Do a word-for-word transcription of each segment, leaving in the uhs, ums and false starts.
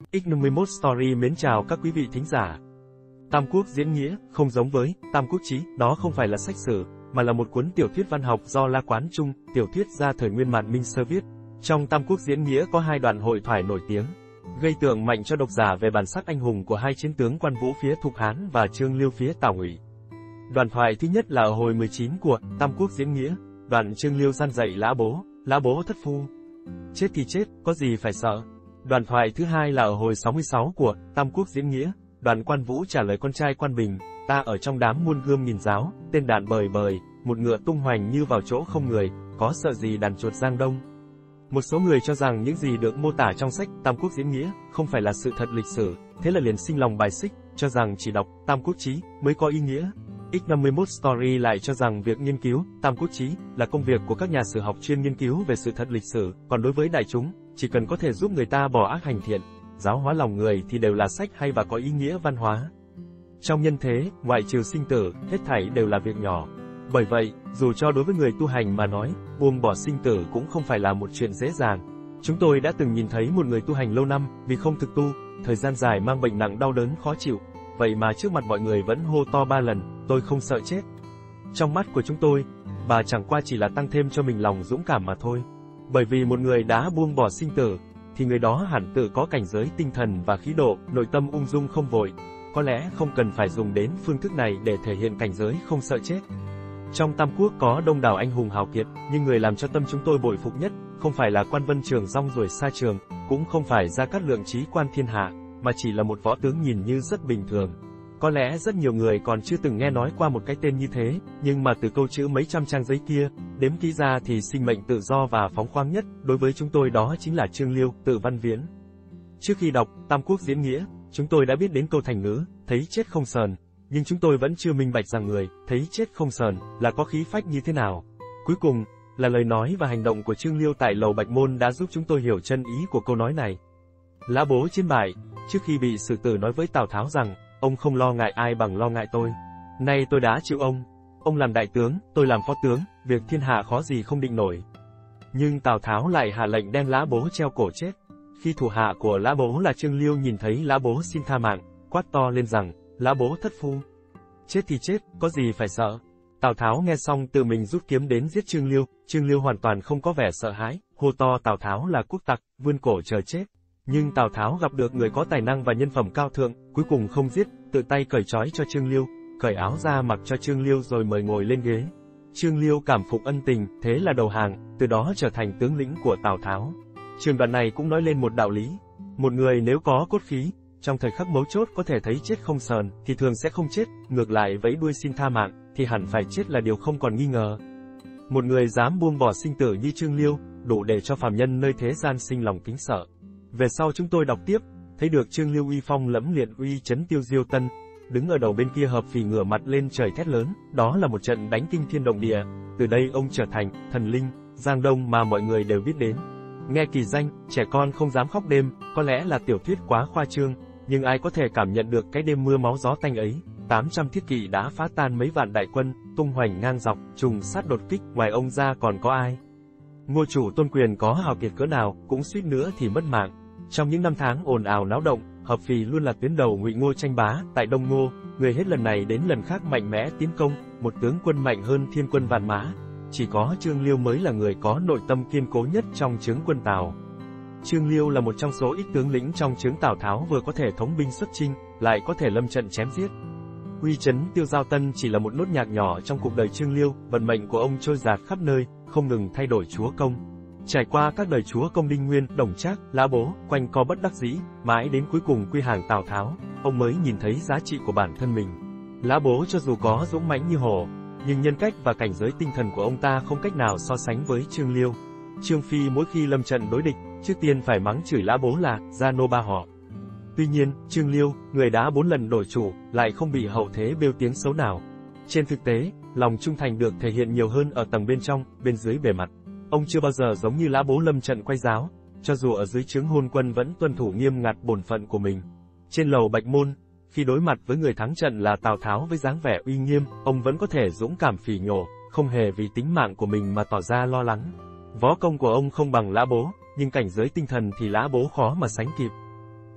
X năm mươi mốt Story mến chào các quý vị thính giả. Tam Quốc diễn nghĩa, không giống với Tam Quốc chí, đó không phải là sách sử, mà là một cuốn tiểu thuyết văn học do La Quán Trung, tiểu thuyết gia thời Nguyên Mạn Minh Sơ viết. Trong Tam Quốc diễn nghĩa có hai đoạn hội thoại nổi tiếng, gây tượng mạnh cho độc giả về bản sắc anh hùng của hai chiến tướng Quan Vũ phía Thục Hán và Trương Liêu phía Tào Ngụy. Đoạn thoại thứ nhất là ở hồi mười chín của Tam Quốc diễn nghĩa, đoạn Trương Liêu gian dạy Lã Bố, Lã Bố thất phu. Chết thì chết, có gì phải sợ. Đoạn thoại thứ hai là ở hồi sáu mươi sáu của Tam Quốc diễn nghĩa, đoạn Quan Vũ trả lời con trai Quan Bình, ta ở trong đám muôn gươm nghìn giáo, tên đạn bời bời, một ngựa tung hoành như vào chỗ không người, có sợ gì đàn chuột Giang Đông. Một số người cho rằng những gì được mô tả trong sách Tam Quốc diễn nghĩa không phải là sự thật lịch sử, thế là liền sinh lòng bài xích, cho rằng chỉ đọc Tam Quốc chí mới có ý nghĩa. X năm mươi mốt Story lại cho rằng việc nghiên cứu Tam Quốc chí là công việc của các nhà sử học chuyên nghiên cứu về sự thật lịch sử, còn đối với đại chúng, chỉ cần có thể giúp người ta bỏ ác hành thiện, giáo hóa lòng người thì đều là sách hay và có ý nghĩa văn hóa. Trong nhân thế, ngoại trừ sinh tử, hết thảy đều là việc nhỏ. Bởi vậy, dù cho đối với người tu hành mà nói, buông bỏ sinh tử cũng không phải là một chuyện dễ dàng. Chúng tôi đã từng nhìn thấy một người tu hành lâu năm, vì không thực tu, thời gian dài mang bệnh nặng đau đớn khó chịu, vậy mà trước mặt mọi người vẫn hô to ba lần, tôi không sợ chết. Trong mắt của chúng tôi, bà chẳng qua chỉ là tăng thêm cho mình lòng dũng cảm mà thôi. Bởi vì một người đã buông bỏ sinh tử, thì người đó hẳn tự có cảnh giới tinh thần và khí độ, nội tâm ung dung không vội. Có lẽ không cần phải dùng đến phương thức này để thể hiện cảnh giới không sợ chết. Trong Tam Quốc có đông đảo anh hùng hào kiệt, nhưng người làm cho tâm chúng tôi bội phục nhất, không phải là Quan Vân Trường rong ruổi xa trường, cũng không phải Gia Cát Lượng trí quan thiên hạ, mà chỉ là một võ tướng nhìn như rất bình thường. Có lẽ rất nhiều người còn chưa từng nghe nói qua một cái tên như thế, nhưng mà từ câu chữ mấy trăm trang giấy kia, đếm kỹ ra thì sinh mệnh tự do và phóng khoáng nhất, đối với chúng tôi đó chính là Trương Liêu, Tự Văn Viễn. Trước khi đọc Tam Quốc diễn nghĩa, chúng tôi đã biết đến câu thành ngữ, thấy chết không sờn, nhưng chúng tôi vẫn chưa minh bạch rằng người, thấy chết không sờn, là có khí phách như thế nào. Cuối cùng, là lời nói và hành động của Trương Liêu tại lầu Bạch Môn đã giúp chúng tôi hiểu chân ý của câu nói này. Lã Bố chiến bại, trước khi bị xử tử nói với Tào Tháo rằng, ông không lo ngại ai bằng lo ngại tôi. Nay tôi đã chịu ông, ông làm đại tướng, tôi làm phó tướng, việc thiên hạ khó gì không định nổi. Nhưng Tào Tháo lại hạ lệnh đem Lã Bố treo cổ chết. Khi thủ hạ của Lã Bố là Trương Liêu nhìn thấy Lã Bố xin tha mạng, quát to lên rằng, Lã Bố thất phu. Chết thì chết, có gì phải sợ. Tào Tháo nghe xong tự mình rút kiếm đến giết Trương Liêu, Trương Liêu hoàn toàn không có vẻ sợ hãi, hô to Tào Tháo là quốc tặc, vươn cổ chờ chết. Nhưng Tào Tháo gặp được người có tài năng và nhân phẩm cao thượng, cuối cùng không giết, tự tay cởi trói cho Trương Liêu, cởi áo ra mặc cho Trương Liêu rồi mời ngồi lên ghế. Trương Liêu cảm phục ân tình, thế là đầu hàng, từ đó trở thành tướng lĩnh của Tào Tháo. Trường đoạn này cũng nói lên một đạo lý. Một người nếu có cốt khí, trong thời khắc mấu chốt có thể thấy chết không sờn, thì thường sẽ không chết, ngược lại vẫy đuôi xin tha mạng, thì hẳn phải chết là điều không còn nghi ngờ. Một người dám buông bỏ sinh tử như Trương Liêu, đủ để cho phàm nhân nơi thế gian sinh lòng kính sợ. Về sau chúng tôi đọc tiếp, thấy được Trương Liêu uy phong lẫm liệt uy chấn Tiêu Diêu Tân, đứng ở đầu bên kia Hợp Phì ngửa mặt lên trời thét lớn, đó là một trận đánh kinh thiên động địa, từ đây ông trở thành thần linh Giang Đông mà mọi người đều biết đến. Nghe kỳ danh, trẻ con không dám khóc đêm, có lẽ là tiểu thuyết quá khoa trương, nhưng ai có thể cảm nhận được cái đêm mưa máu gió tanh ấy, tám trăm thiết kỵ đã phá tan mấy vạn đại quân, tung hoành ngang dọc, trùng sát đột kích, ngoài ông ra còn có ai? Ngô chủ Tôn Quyền có hào kiệt cỡ nào, cũng suýt nữa thì mất mạng. Trong những năm tháng ồn ào náo động, Hợp Phì luôn là tuyến đầu Ngụy Ngô tranh bá, tại Đông Ngô, người hết lần này đến lần khác mạnh mẽ tiến công, một tướng quân mạnh hơn thiên quân vạn mã. Chỉ có Trương Liêu mới là người có nội tâm kiên cố nhất trong chướng quân Tào. Trương Liêu là một trong số ít tướng lĩnh trong chướng Tào Tháo vừa có thể thống binh xuất chinh, lại có thể lâm trận chém giết. Uy chấn Tiêu Giao Tân chỉ là một nốt nhạc nhỏ trong cuộc đời Trương Liêu, vận mệnh của ông trôi dạt khắp nơi, không ngừng thay đổi chúa công. Trải qua các đời chúa công Đinh Nguyên, Đồng Trác, Lã Bố, quanh co bất đắc dĩ, mãi đến cuối cùng quy hàng Tào Tháo, ông mới nhìn thấy giá trị của bản thân mình. Lã Bố cho dù có dũng mãnh như hổ, nhưng nhân cách và cảnh giới tinh thần của ông ta không cách nào so sánh với Trương Liêu. Trương Phi mỗi khi lâm trận đối địch, trước tiên phải mắng chửi Lã Bố là gia nô ba họ. Tuy nhiên, Trương Liêu, người đã bốn lần đổi chủ, lại không bị hậu thế bêu tiếng xấu nào. Trên thực tế, lòng trung thành được thể hiện nhiều hơn ở tầng bên trong, bên dưới bề mặt. Ông chưa bao giờ giống như Lã Bố lâm trận quay giáo, cho dù ở dưới trướng hôn quân vẫn tuân thủ nghiêm ngặt bổn phận của mình. Trên lầu Bạch Môn, khi đối mặt với người thắng trận là Tào Tháo với dáng vẻ uy nghiêm, ông vẫn có thể dũng cảm phỉ nhổ, không hề vì tính mạng của mình mà tỏ ra lo lắng. Võ công của ông không bằng Lã Bố, nhưng cảnh giới tinh thần thì Lã Bố khó mà sánh kịp.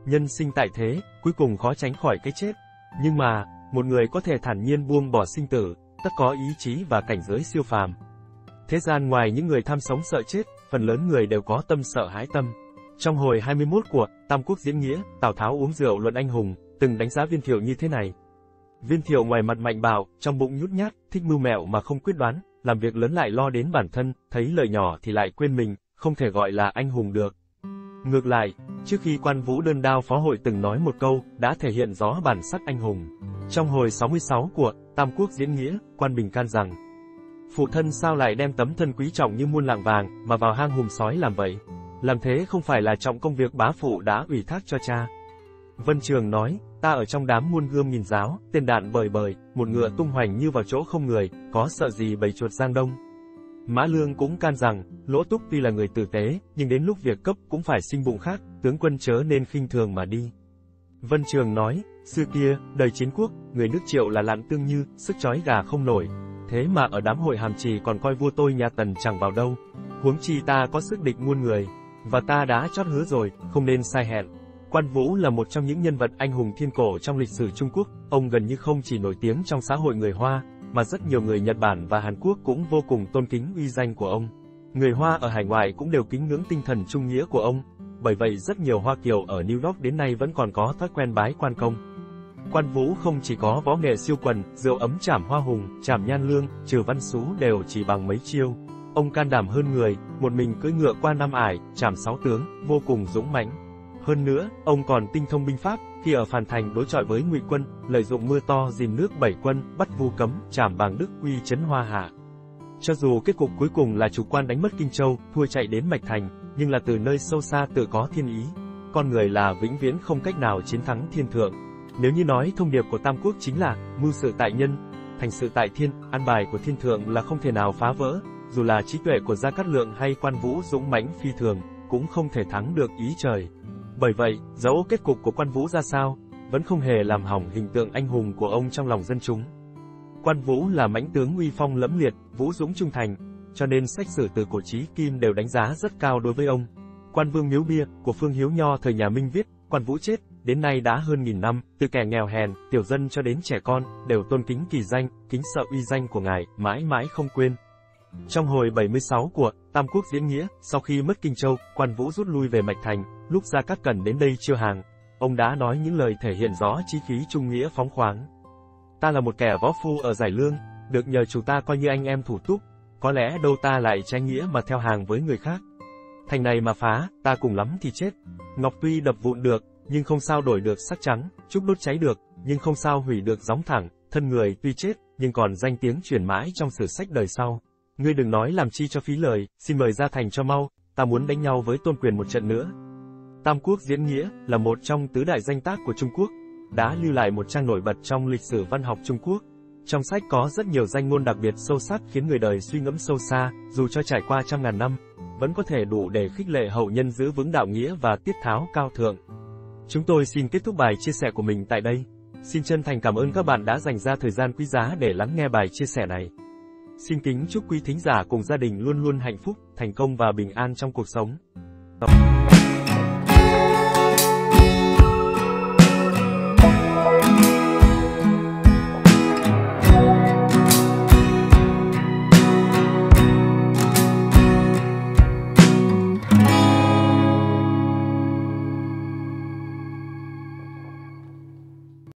Nhân sinh tại thế, cuối cùng khó tránh khỏi cái chết. Nhưng mà, một người có thể thản nhiên buông bỏ sinh tử, tất có ý chí và cảnh giới siêu phàm. Thế gian ngoài những người tham sống sợ chết, phần lớn người đều có tâm sợ hãi tâm. Trong hồi hai mươi mốt của Tam Quốc diễn nghĩa, Tào Tháo uống rượu luận anh hùng, từng đánh giá Viên Thiệu như thế này. Viên Thiệu ngoài mặt mạnh bạo, trong bụng nhút nhát, thích mưu mẹo mà không quyết đoán, làm việc lớn lại lo đến bản thân, thấy lợi nhỏ thì lại quên mình, không thể gọi là anh hùng được. Ngược lại, trước khi Quan Vũ đơn đao phó hội từng nói một câu, đã thể hiện rõ bản sắc anh hùng. Trong hồi sáu mươi sáu của Tam Quốc diễn nghĩa, Quan Bình can rằng: phụ thân sao lại đem tấm thân quý trọng như muôn lạng vàng, mà vào hang hùm sói làm vậy? Làm thế không phải là trọng công việc bá phụ đã ủy thác cho cha. Vân Trường nói: ta ở trong đám muôn gươm nghìn giáo, tên đạn bời bời, một ngựa tung hoành như vào chỗ không người, có sợ gì bầy chuột Giang Đông. Mã Lương cũng can rằng, Lỗ Túc tuy là người tử tế, nhưng đến lúc việc cấp cũng phải sinh bụng khác, tướng quân chớ nên khinh thường mà đi. Vân Trường nói: xưa kia, đời chiến quốc, người nước Triệu là lạn tương như, sức chói gà không nổi. Thế mà ở đám hội hàm trì còn coi vua tôi nhà Tần chẳng vào đâu. Huống chi ta có sức địch muôn người, và ta đã chót hứa rồi, không nên sai hẹn. Quan Vũ là một trong những nhân vật anh hùng thiên cổ trong lịch sử Trung Quốc, ông gần như không chỉ nổi tiếng trong xã hội người Hoa, mà rất nhiều người Nhật Bản và Hàn Quốc cũng vô cùng tôn kính uy danh của ông. Người Hoa ở hải ngoại cũng đều kính ngưỡng tinh thần trung nghĩa của ông, bởi vậy rất nhiều Hoa Kiều ở New York đến nay vẫn còn có thói quen bái quan công. Quan Vũ không chỉ có võ nghệ siêu quần, rượu ấm chảm hoa hùng, chảm nhan lương, trừ văn xú đều chỉ bằng mấy chiêu. Ông can đảm hơn người, một mình cưỡi ngựa qua Nam Ải, chảm sáu tướng, vô cùng dũng mãnh. Hơn nữa, ông còn tinh thông binh pháp, khi ở Phàn Thành đối chọi với Ngụy quân, lợi dụng mưa to dìm nước bảy quân, bắt Vu Cấm, trảm Bàng Đức, uy chấn Hoa Hạ. Cho dù kết cục cuối cùng là chủ quan đánh mất Kinh Châu, thua chạy đến Mạch Thành, nhưng là từ nơi sâu xa tự có thiên ý. Con người là vĩnh viễn không cách nào chiến thắng thiên thượng. Nếu như nói thông điệp của Tam Quốc chính là mưu sự tại nhân, thành sự tại thiên, an bài của thiên thượng là không thể nào phá vỡ, dù là trí tuệ của Gia Cát Lượng hay Quan Vũ dũng mãnh phi thường, cũng không thể thắng được ý trời. Bởi vậy, dẫu kết cục của Quan Vũ ra sao, vẫn không hề làm hỏng hình tượng anh hùng của ông trong lòng dân chúng. Quan Vũ là mãnh tướng uy phong lẫm liệt, vũ dũng trung thành, cho nên sách sử từ cổ chí kim đều đánh giá rất cao đối với ông. Quan Vương Miếu Bia của Phương Hiếu Nho thời nhà Minh viết, Quan Vũ chết, đến nay đã hơn nghìn năm, từ kẻ nghèo hèn, tiểu dân cho đến trẻ con, đều tôn kính kỳ danh, kính sợ uy danh của ngài, mãi mãi không quên. Trong hồi bảy mươi sáu của Tam Quốc diễn nghĩa, sau khi mất Kinh Châu, Quan Vũ rút lui về Mạch Thành, lúc Gia Cát Cẩn đến đây chiêu hàng, ông đã nói những lời thể hiện rõ chí khí trung nghĩa phóng khoáng. Ta là một kẻ võ phu ở Giải Lương, được nhờ chủ ta coi như anh em thủ túc, có lẽ đâu ta lại trái nghĩa mà theo hàng với người khác. Thành này mà phá, ta cùng lắm thì chết. Ngọc tuy đập vụn được, nhưng không sao đổi được sắc trắng, trúc đốt cháy được, nhưng không sao hủy được gióng thẳng, thân người tuy chết, nhưng còn danh tiếng truyền mãi trong sử sách đời sau. Ngươi đừng nói làm chi cho phí lời, xin mời ra thành cho mau, ta muốn đánh nhau với Tôn Quyền một trận nữa. Tam Quốc diễn nghĩa là một trong tứ đại danh tác của Trung Quốc, đã lưu lại một trang nổi bật trong lịch sử văn học Trung Quốc. Trong sách có rất nhiều danh ngôn đặc biệt sâu sắc khiến người đời suy ngẫm sâu xa, dù cho trải qua trăm ngàn năm, vẫn có thể đủ để khích lệ hậu nhân giữ vững đạo nghĩa và tiết tháo cao thượng. Chúng tôi xin kết thúc bài chia sẻ của mình tại đây. Xin chân thành cảm ơn các bạn đã dành ra thời gian quý giá để lắng nghe bài chia sẻ này. Xin kính chúc quý thính giả cùng gia đình luôn luôn hạnh phúc, thành công và bình an trong cuộc sống.